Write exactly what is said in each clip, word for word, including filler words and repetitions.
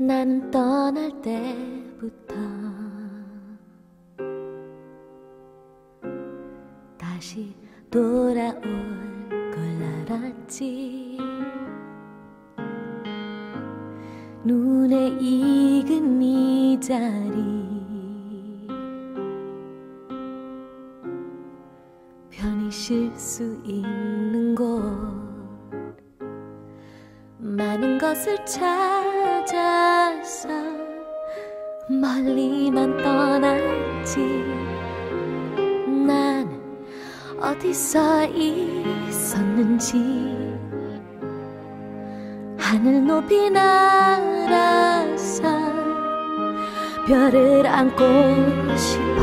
나는 떠날 때부터 다시 돌아올 걸 알았지. 눈에 익은 이 자리 편히 쉴 수 있는 곳, 많은 것을 찾아서 멀리만 떠났지. 난 어디서 있었는지 하늘 높이 날아서 별을 안고 싶어.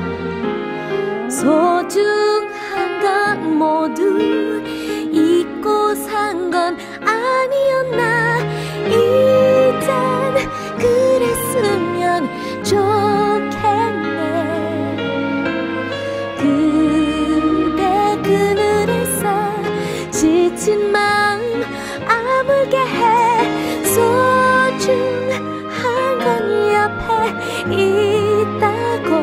소중한 건 모두 잊고 산 건 아니었나. 이젠 그랬으면 좋겠네. 그대 그늘에서 지친 마음 아물게 해. 소중한 건 옆에 있다고.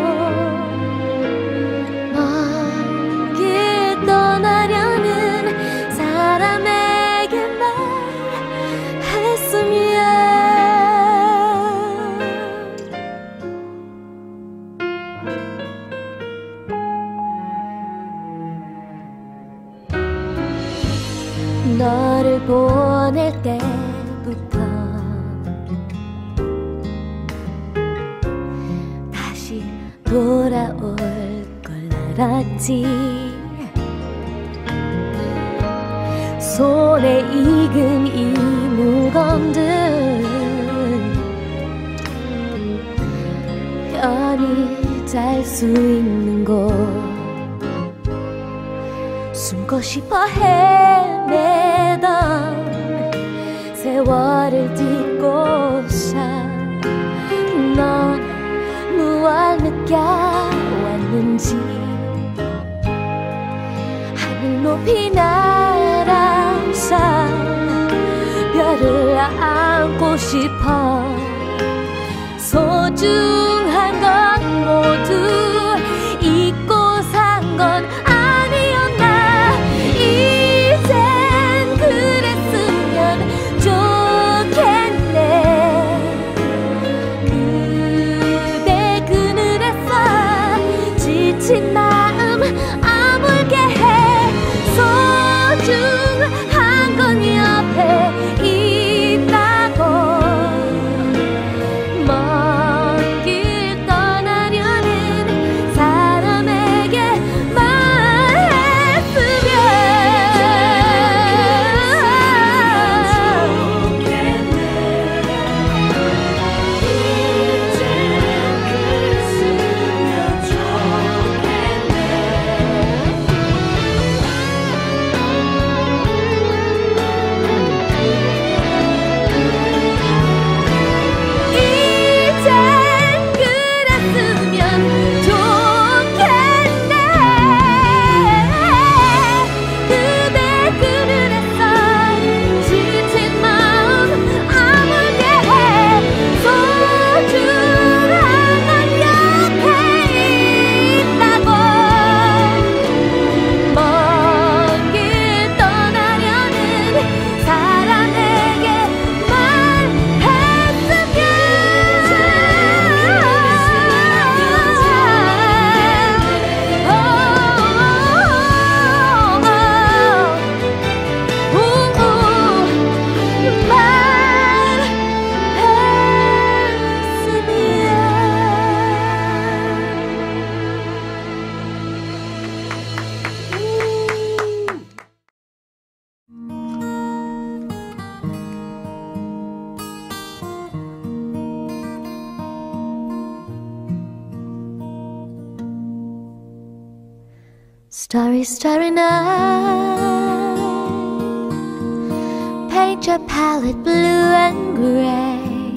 먼 길 떠나려는 사람에게 말했으면. 너를 보낼 때부터 다시 돌아올 걸 알았지. 손에 익은 이 물건들 편히 잘 수 있는 곳, 숨고 싶어 헤매던 세월을 딛고서 넌 무얼 느껴왔는지. 하늘 높이 날아서 별을 안고 싶어. 소중한 건 모두 잊고 산 건 아니었나. 이젠 그랬으면 좋겠네. 그대 그늘에서 지친 마음 아물게 해. 소중한 건 옆에 있다고. 먼 길 떠나려는 사람에게 말했으면 좋겠네. 이제 그랬으면 좋겠네. 이젠 그랬으면 좋겠네. 그대 그늘에서 지친 마음 아물게 해. 소중한 건 옆에 있다고. 먼 길 떠나려는 사람에게 말했으면. Starry, starry night, paint your palette blue and gray.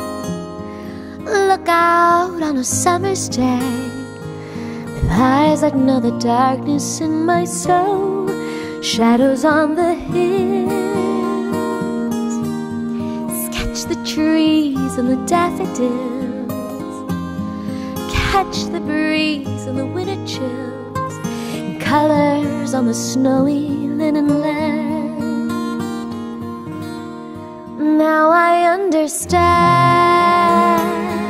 Look out on a summer's day with eyes that know the darkness in my soul. Shadows on the hills, Catch the trees and the daffodils, catch the breeze and the winter chills, and colors on the snowy linen land. Now I understand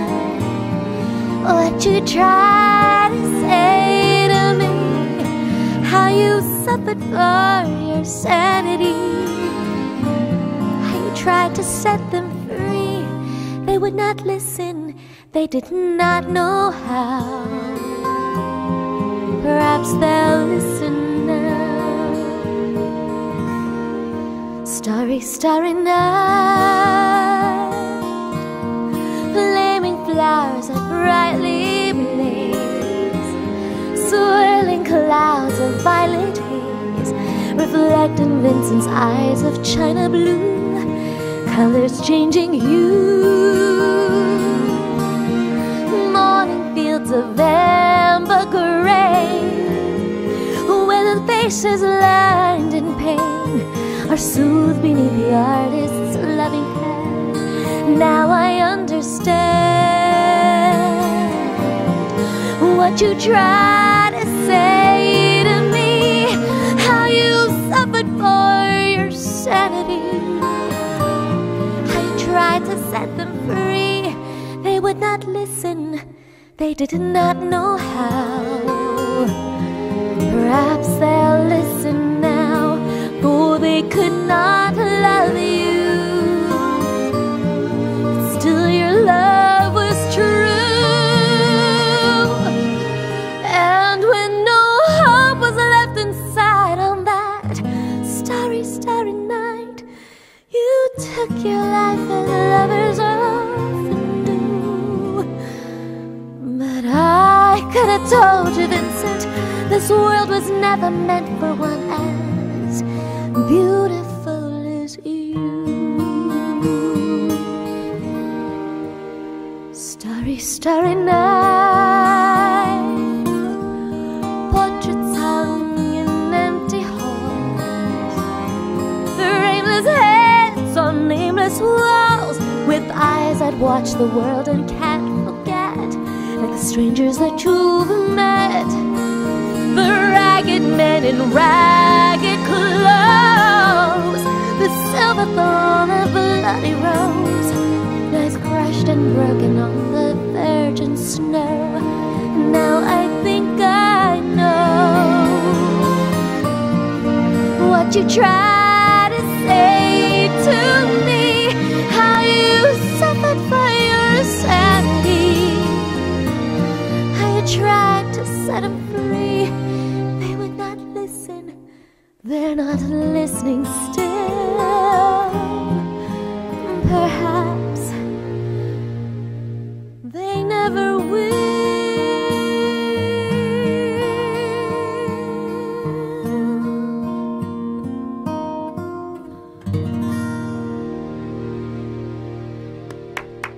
what you try to say to me, how you suffered for your sanity, how you tried to set them free. They would not listen, they did not know how. Perhaps they'll listen now. Starry, starry night, flaming flowers that brightly blaze, swirling clouds of violet haze reflect in Vincent's eyes of china blue, colors changing hue, morning fields of amber gray, where the faces lined in pain are soothed beneath the artist's loving hand. Now I understand what you try to say to me, how you suffered for your sanity, how you tried to set them free. They would not listen, they did not know how. Perhaps they'll listen now, for they could not love you. Still your love was true, and when no hope was left inside on that starry, starry night, you took your life as lovers often do. But I could have told you, Vincent, this world was never meant for one as beautiful as you. Starry, starry night, portraits hung in empty halls, frameless heads on nameless walls, with eyes that watch the world and can't forget, like the strangers that you've met. The ragged men in ragged clothes, the silver thorn, a bloody rose, lies crushed and broken on the virgin snow. Now I think I know what you try to say to me, how you suffered for your sanity, how you tried to set him free. They would not listen, they're not listening still. Perhaps they never will.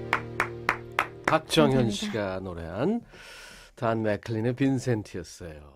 박정현 씨가 노래한 단 맥클린의 빈센트였어요.